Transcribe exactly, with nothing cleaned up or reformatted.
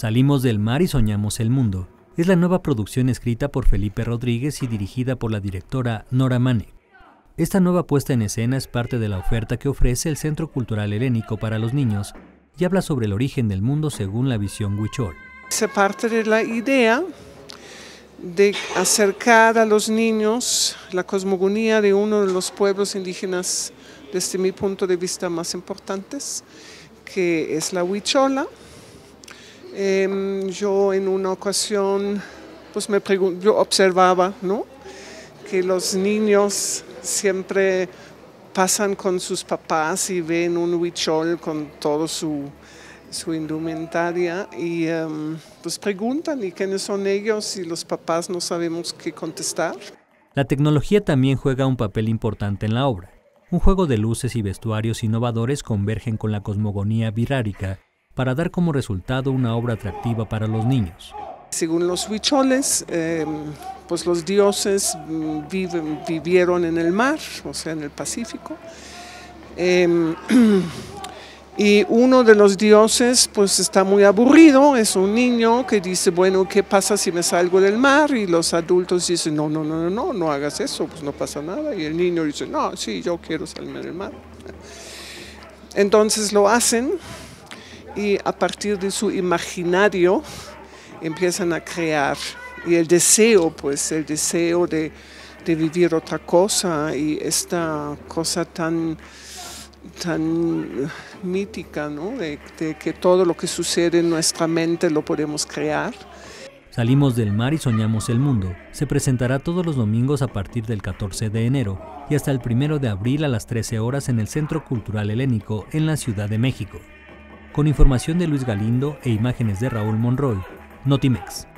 Salimos del mar y soñamos el mundo. Es la nueva producción escrita por Felipe Rodríguez y dirigida por la directora Nora Manek. Esta nueva puesta en escena es parte de la oferta que ofrece el Centro Cultural Helénico para los niños y habla sobre el origen del mundo según la visión huichol. Se parte de la idea de acercar a los niños la cosmogonía de uno de los pueblos indígenas, desde mi punto de vista, más importantes, que es la huichola. Eh, yo en una ocasión pues me yo observaba, ¿no?, que los niños siempre pasan con sus papás y ven un huichol con todo su, su indumentaria y um, pues preguntan ¿y quiénes son ellos? Y los papás no sabemos qué contestar. La tecnología también juega un papel importante en la obra. Un juego de luces y vestuarios innovadores convergen con la cosmogonía birrárica para dar como resultado una obra atractiva para los niños. Según los huicholes, eh, pues los dioses viven, vivieron en el mar, o sea, en el Pacífico. Eh, y uno de los dioses pues está muy aburrido, es un niño que dice, bueno, ¿qué pasa si me salgo del mar? Y los adultos dicen, no, no, no, no, no, no hagas eso, pues no pasa nada. Y el niño dice, no, sí, yo quiero salirme del mar. Entonces lo hacen. Y a partir de su imaginario empiezan a crear. Y el deseo, pues el deseo de, de vivir otra cosa y esta cosa tan, tan mítica, ¿no?, de, de que todo lo que sucede en nuestra mente lo podemos crear. Salimos del mar y soñamos el mundo. Se presentará todos los domingos a partir del catorce de enero y hasta el primero de abril a las trece horas en el Centro Cultural Helénico en la Ciudad de México. Con información de Luis Galindo e imágenes de Raúl Monroy, Notimex.